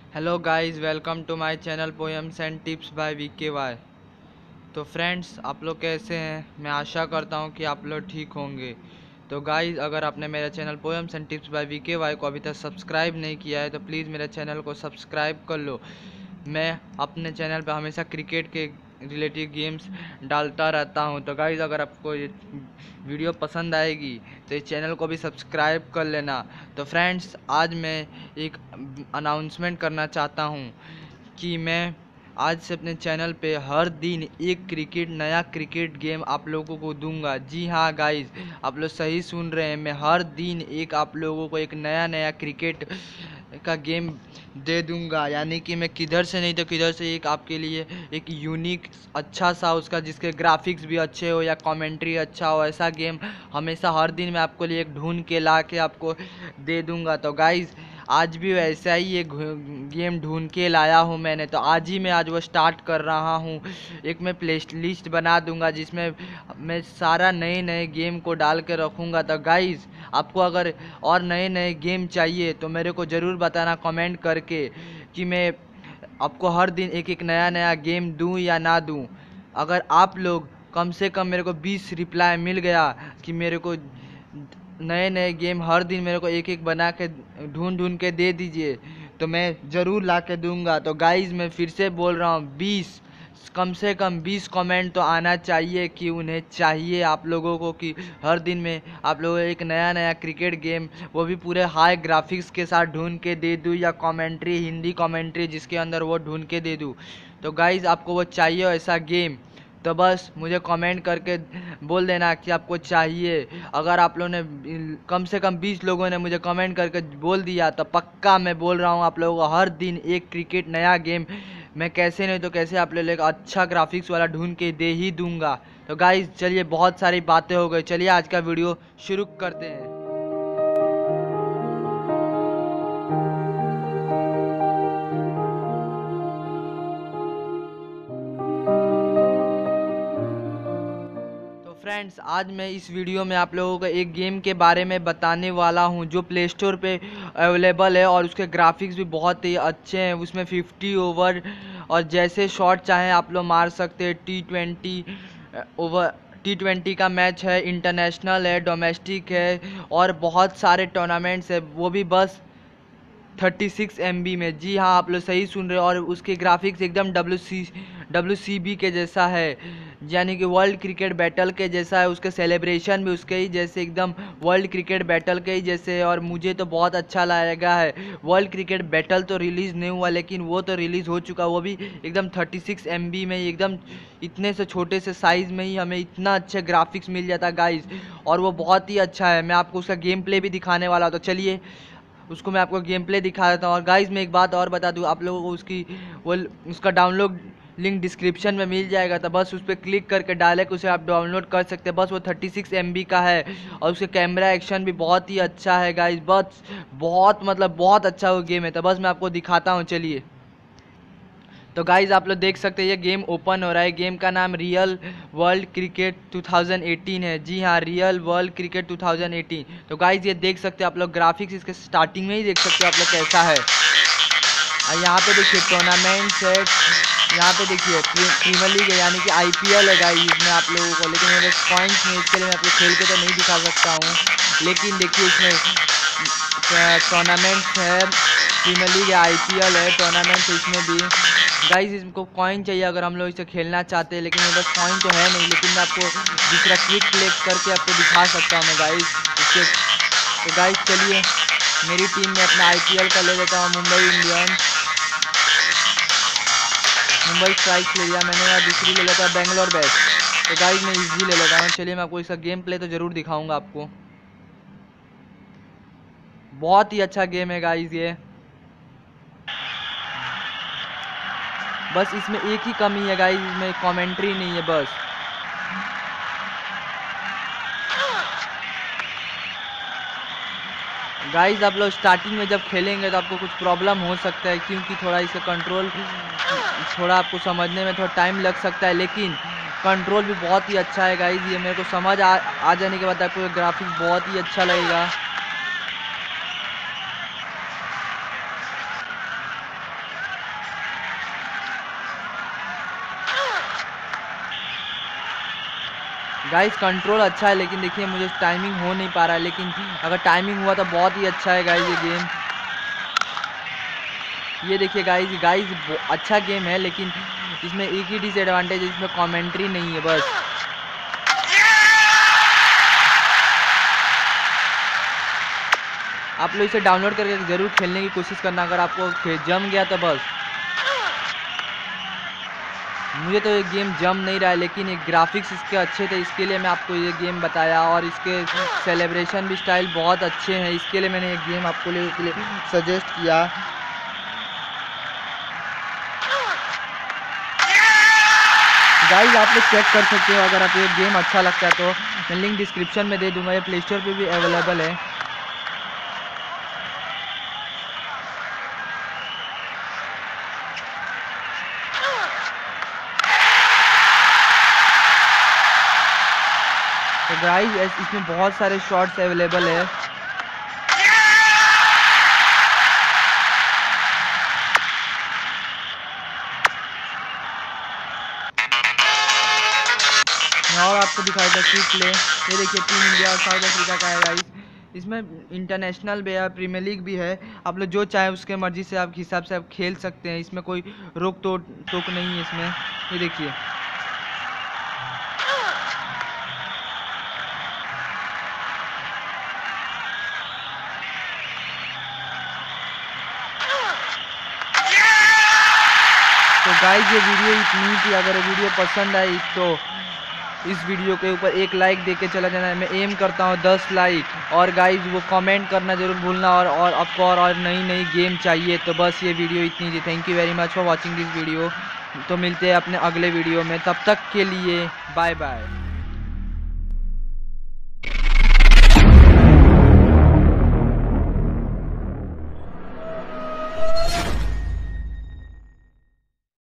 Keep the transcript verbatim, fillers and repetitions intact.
Hello guys, welcome to my channel poems and tips by V K Y. तो friends, आप लोग कैसे हैं? मैं आशा करता हूं कि आप लोग ठीक होंगे। तो गाइस, अगर आपने मेरा channel poems and tips by V K Y को अभी तक सब्सक्राइब नहीं किया है तो प्लीज़ मेरे चैनल को सब्सक्राइब कर लो। मैं अपने चैनल पर हमेशा क्रिकेट के रिलेटेड गेम्स डालता रहता हूं। तो गाइस, अगर आपको ये वीडियो पसंद आएगी तो इस चैनल को भी सब्सक्राइब कर लेना। तो फ्रेंड्स, आज मैं एक अनाउंसमेंट करना चाहता हूं कि मैं आज से अपने चैनल पे हर दिन एक क्रिकेट नया क्रिकेट गेम आप लोगों को दूंगा। जी हाँ गाइस, आप लोग सही सुन रहे हैं। मैं हर दिन एक आप लोगों को एक नया नया क्रिकेट का गेम दे दूंगा। यानी कि मैं किधर से नहीं तो किधर से एक आपके लिए एक यूनिक अच्छा सा, उसका जिसके ग्राफिक्स भी अच्छे हो या कमेंट्री अच्छा हो, ऐसा गेम हमेशा हर दिन मैं आपको लिए एक ढूंढ के ला के आपको दे दूंगा। तो गाइस, आज भी वैसा ही एक गेम ढूंढ के लाया हूँ मैंने। तो आज ही मैं आज वो स्टार्ट कर रहा हूँ। एक मैं प्ले लिस्ट बना दूंगा जिसमें मैं सारा नए नए गेम को डाल के रखूँगा। तो गाइस, आपको अगर और नए नए गेम चाहिए तो मेरे को ज़रूर बताना कमेंट करके कि मैं आपको हर दिन एक एक नया नया गेम दूं या ना दूं। अगर आप लोग कम से कम मेरे को बीस रिप्लाई मिल गया कि मेरे को नए नए गेम हर दिन मेरे को एक एक बना के ढूंढ ढूंढ के दे दीजिए तो मैं ज़रूर ला के दूंगा। तो गाइज़, मैं फिर से बोल रहा हूँ, बीस कम से कम बीस कमेंट तो आना चाहिए कि उन्हें चाहिए आप लोगों को कि हर दिन में आप लोगों को एक नया नया क्रिकेट गेम, वो भी पूरे हाई ग्राफिक्स के साथ ढूंढ के दे दूँ, या कमेंट्री हिंदी कमेंट्री जिसके अंदर वो ढूंढ के दे दूँ। तो गाइज़, आपको वो चाहिए ऐसा गेम तो बस मुझे कमेंट करके बोल देना कि आपको चाहिए। अगर आप लोगों ने कम से कम बीस लोगों ने मुझे कमेंट करके बोल दिया तो पक्का मैं बोल रहा हूँ आप लोगों को हर दिन एक क्रिकेट नया गेम मैं कैसे नहीं तो कैसे आप लोग अच्छा ग्राफिक्स वाला ढूंढ के दे ही दूंगा। तो गाइस, चलिए, बहुत सारी बातें हो गई, चलिए आज का वीडियो शुरू करते हैं। तो फ्रेंड्स, आज मैं इस वीडियो में आप लोगों को एक गेम के बारे में बताने वाला हूं जो प्ले स्टोर पे अवेलेबल है और उसके ग्राफिक्स भी बहुत ही अच्छे हैं। उसमें फिफ्टी ओवर और जैसे शॉट चाहें आप लोग मार सकते हैं। T twenty over T twenty का मैच है, इंटरनेशनल है, डोमेस्टिक है और बहुत सारे टूर्नामेंट्स है, वो भी बस थर्टी सिक्स एम बी में। जी हाँ, आप लोग सही सुन रहे हो। और उसके ग्राफिक्स एकदम W C W C B के जैसा है, यानी कि वर्ल्ड क्रिकेट बैटल के जैसा है। उसके सेलिब्रेशन भी उसके ही जैसे, एकदम वर्ल्ड क्रिकेट बैटल के ही जैसे है। और मुझे तो बहुत अच्छा लगा है। वर्ल्ड क्रिकेट बैटल तो रिलीज़ नहीं हुआ, लेकिन वो तो रिलीज़ हो चुका, वो भी एकदम थर्टी सिक्स एम बी में ही, एकदम इतने से छोटे से साइज़ में ही हमें इतना अच्छा ग्राफिक्स मिल जाता गाइस। और वो बहुत ही अच्छा है। मैं आपको उसका गेम प्ले भी दिखाने वाला हूँ, तो चलिए उसको मैं आपको गेम प्ले दिखा देता हूँ। और गाइस, मैं एक बात और बता दूँ आप लोगों को, उसकी वो उसका डाउनलोड लिंक डिस्क्रिप्शन में मिल जाएगा। तो बस उस पर क्लिक करके डायरेक्ट उसे आप डाउनलोड कर सकते हैं। बस वो थर्टी सिक्स एम बी का है और उसके कैमरा एक्शन भी बहुत ही अच्छा है गाइस। बस बहुत मतलब बहुत अच्छा वो गेम है। तो बस मैं आपको दिखाता हूँ, चलिए। तो गाइज, आप लोग देख सकते हैं ये गेम ओपन हो रहा है। गेम का नाम real world cricket two thousand eighteen है। जी हाँ, real world cricket two thousand eighteen. तो गाइज, ये देख सकते हैं आप लोग, ग्राफिक्स इसके स्टार्टिंग में ही देख सकते हो आप लोग कैसा है। और यहाँ पे देखिए टूर्नामेंट्स है, यहाँ पे देखिए प्रीमियर लीग है, यानी कि आई पी एल है गाइज इसमें आप लोगों को। लेकिन मेरे पॉइंट्स में इसके लिए मैं आपको खेल के तो नहीं दिखा सकता हूँ, लेकिन देखिए इसमें टूर्नामेंट्स है, प्रीमियर लीग है, आई पी एल है, टूर्नामेंट्स है इसमें भी। गाइस, इसको कॉइन चाहिए अगर हम लोग इसे खेलना चाहते हैं, लेकिन मेरे पास कॉइन तो है नहीं। लेकिन मैं आपको दूसरा क्विक क्लिक करके आपको दिखा सकता हूँ मैं गाइस इसके। तो गाइस, चलिए, मेरी टीम में अपना आई पी एल का ले लेता हूँ, मुंबई इंडियंस, मुंबई स्ट्राइक्स ले लिया मैंने। और दूसरी ले लेता हूँ बेंगलोर बेस्ट। तो गाइस, मैं इजी ले लेता हूँ। चलिए, मैं आपको इसका गेम प्ले तो ज़रूर दिखाऊँगा आपको। बहुत ही अच्छा गेम है गाइस ये। बस इसमें एक ही कमी है गाइस, इसमें कमेंट्री नहीं है बस। गाइस, आप लोग स्टार्टिंग में जब खेलेंगे तो आपको कुछ प्रॉब्लम हो सकता है, क्योंकि थोड़ा इसका कंट्रोल थोड़ा आपको समझने में थोड़ा टाइम लग सकता है, लेकिन कंट्रोल भी बहुत ही अच्छा है गाइस। ये मेरे को समझ आ, आ जाने के बाद आपको ग्राफिक्स बहुत ही अच्छा लगेगा। गाइस कंट्रोल अच्छा है, लेकिन देखिए मुझे टाइमिंग हो नहीं पा रहा है, लेकिन अगर टाइमिंग हुआ तो बहुत ही अच्छा है गाइस ये गेम। ये देखिए गाइस, गाइस अच्छा गेम है, लेकिन इसमें एक ही डिसएडवांटेज है, इसमें कमेंट्री नहीं है बस। आप लोग इसे डाउनलोड करके ज़रूर खेलने की कोशिश करना, अगर आपको जम गया तो बस। मुझे तो ये गेम जम नहीं रहा है, लेकिन ये ग्राफिक्स इसके अच्छे थे, इसके लिए मैं आपको ये गेम बताया, और इसके सेलिब्रेशन भी स्टाइल बहुत अच्छे हैं, इसके लिए मैंने ये गेम आपको लिए सजेस्ट किया। गाइस आप लोग चेक कर सकते हो, अगर आप ये गेम अच्छा लगता है तो मैं लिंक डिस्क्रिप्शन में दे दूंगा, ये प्ले स्टोर पर भी अवेलेबल है। तो गाइस इसमें बहुत सारे शॉट्स अवेलेबल है। और आपको दिखाया था क्विक प्ले, ये देखिए टीम इंडिया और साउथ अफ्रीका का है गाइस। इसमें इंटरनेशनल भी है, प्रीमियर लीग भी है, आप लोग जो चाहे उसके मर्जी से आप हिसाब से आप खेल सकते हैं, इसमें कोई रोक टोक टोक नहीं है इसमें। ये देखिए तो गाइस ये वीडियो इतनी थी, अगर ये वीडियो पसंद आई तो इस वीडियो के ऊपर एक लाइक देके चला जाना। मैं एम करता हूँ दस लाइक, और गाइस वो कमेंट करना जरूर भूलना, और और आपको और, और नई नई गेम चाहिए तो बस ये वीडियो इतनी थी। Thank you very much for watching this video. तो मिलते हैं अपने अगले वीडियो में, तब तक के लिए बाय बाय।